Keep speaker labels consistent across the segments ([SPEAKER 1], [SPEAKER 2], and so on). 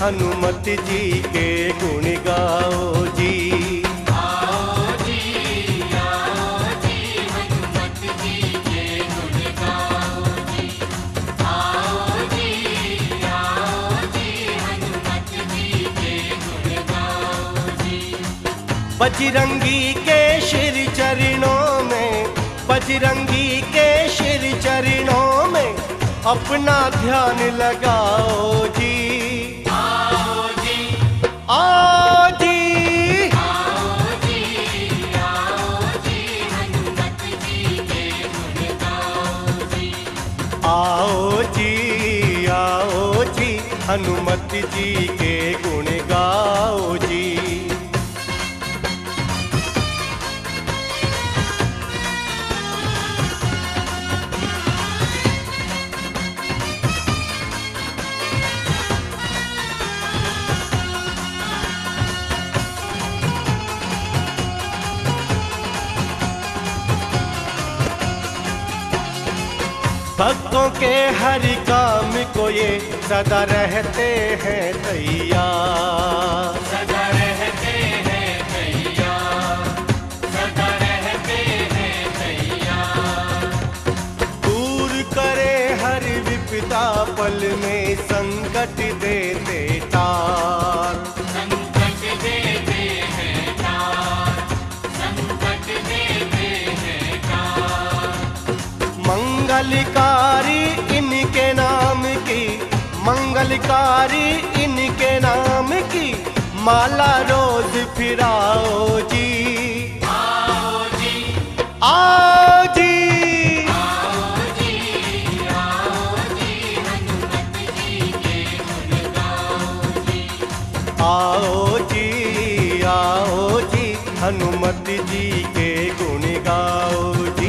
[SPEAKER 1] हनुमत जी के गुण गाओ जी।
[SPEAKER 2] आओ जी हनुमत जी के गुण गाओ जी। आओ जी हनुमत जी के गुण गाओ जी।
[SPEAKER 1] बजरंगी के श्री चरणों में, बजरंगी के श्री चरणों में अपना ध्यान लगाओ जी।
[SPEAKER 2] आओ जी
[SPEAKER 1] आओ जी
[SPEAKER 2] हनुमत जी के गुण गाओ जी।
[SPEAKER 1] आओ जी हनुमत जी के गुण गाओ जी। भक्तों के हर काम को ये सदा रहते हैं तैयार।
[SPEAKER 2] सदा रहते हैं तैयार, सदा रहते हैं तैयार।
[SPEAKER 1] दूर करे हर विपदा पल में संकट देते टार।
[SPEAKER 2] संकट देते हैं टार, संकट देते हैं टार।
[SPEAKER 1] मंगलकारी इनके नाम की, मंगलकारी इनके नाम की माला रोज फिराओ जी।
[SPEAKER 2] आओ जी
[SPEAKER 1] आओ जी
[SPEAKER 2] हनुमत जी के गुण गाओ जी।
[SPEAKER 1] आओ जी हनुमत जी के गुण गाओ जी।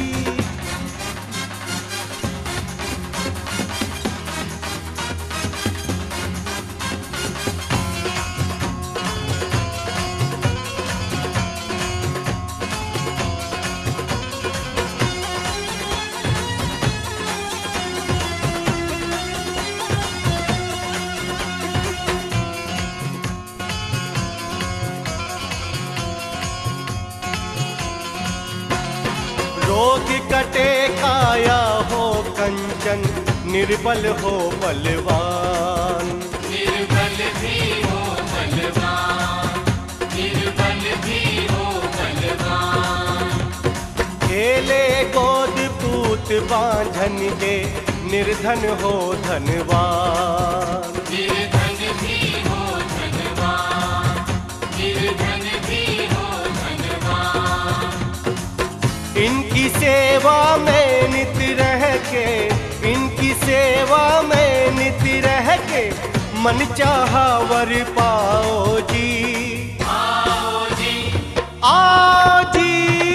[SPEAKER 1] रोग कटे काया हो कंचन, निर्बल हो बलवान।
[SPEAKER 2] निर्बल भी हो बलवान, निर्बल भी हो बलवान।
[SPEAKER 1] खेले गोद पूत बांझन के, निर्धन हो धनवान।
[SPEAKER 2] निर्धन भी हो धनवान, निर्धन भी हो धनवान।
[SPEAKER 1] इनकी सेवा में नित रह के, इनकी सेवा में नित रह के मन चाहा वर पाओ जी।
[SPEAKER 2] आओ जी
[SPEAKER 1] आओ जी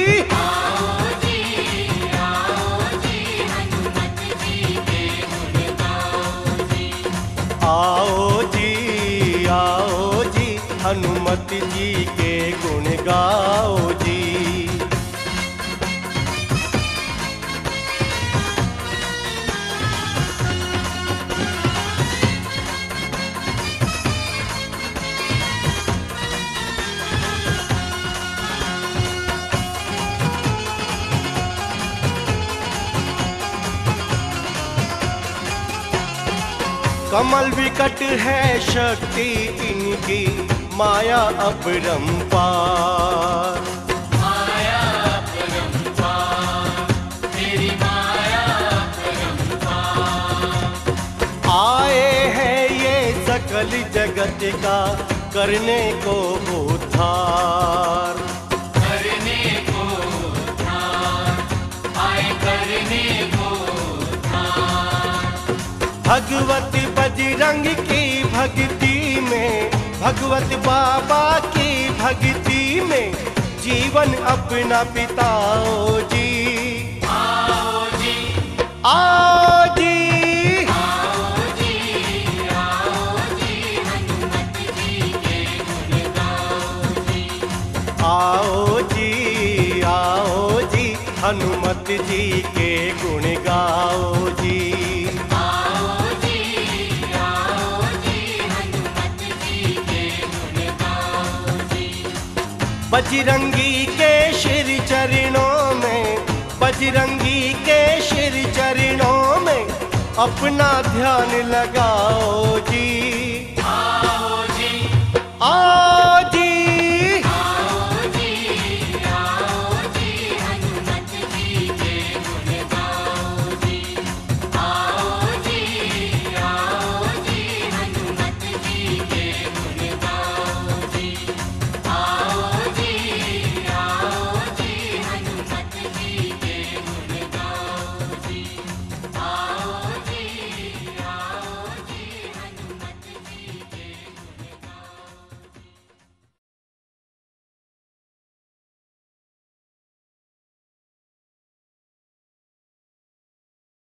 [SPEAKER 2] हनुमत जी के गुण गाओ जी।
[SPEAKER 1] आओ जी हनुमत जी के गुण गाओ जी। कमल विकट है शक्ति इनकी, माया अपरंपार।
[SPEAKER 2] माया अपरंपार, तेरी माया अपरंपार।
[SPEAKER 1] आए हैं ये सकल जगत का करने को उद्धार।
[SPEAKER 2] करने को उद्धार, आए करने को उद्धार।
[SPEAKER 1] भगवत बजरंग की भक्ति में, भगवत बाबा की भक्ति में जीवन अपना बिताओ जी।
[SPEAKER 2] आओ जी
[SPEAKER 1] आओ जी
[SPEAKER 2] हनुमत जी के गुण गाओ जी।
[SPEAKER 1] आओ जी हनुमत जी के गुण गाओ जी।
[SPEAKER 2] आओ जी हनुमत
[SPEAKER 1] बजरंगी के श्री चरणों में, बजरंगी के श्री चरणों में अपना ध्यान लगाओ जी।